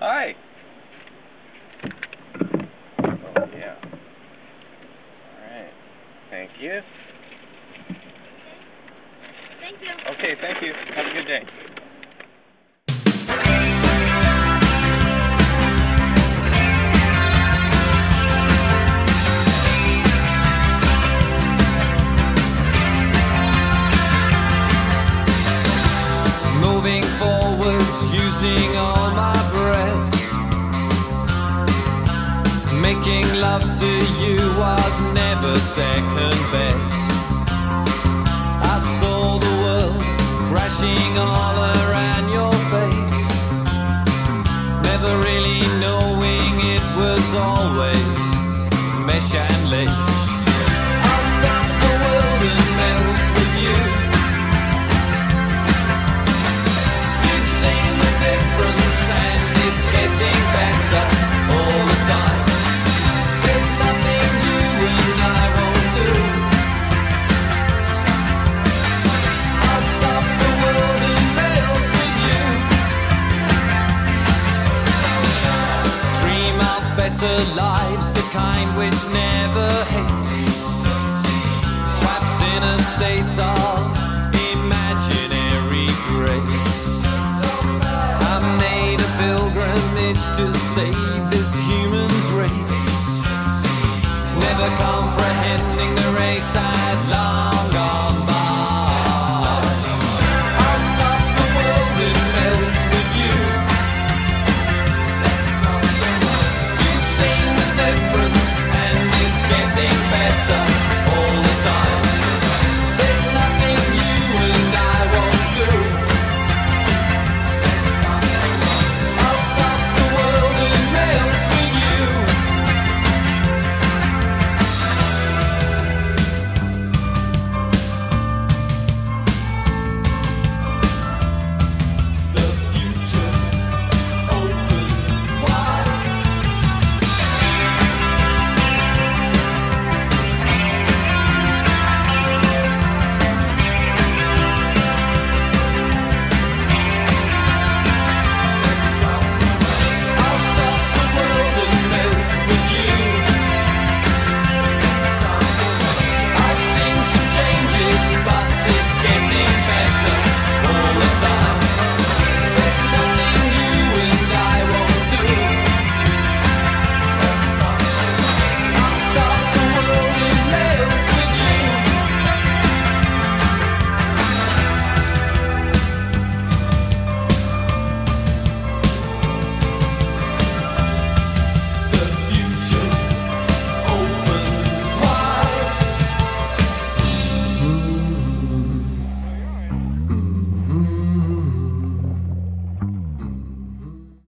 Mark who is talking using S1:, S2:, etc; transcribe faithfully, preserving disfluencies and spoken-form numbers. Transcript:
S1: Hi. Oh, yeah. Alright. Thank you.
S2: Thank you.
S1: Okay, thank you. Have a good day.
S3: Moving forwards, using all my breath. Making love to you was never second best. I saw the world crashing all around your face, never really knowing it was always mesh and lace. I'll stop the world and melt with you. You've seen the difference and it's getting better all the time. There's nothing you and I won't do. I'll stop the world and melt with you. Dream of better lives, the kind which never hates. Trapped in a state of imaginary grace. I made a pilgrimage to save this human's race, never comprehending the race I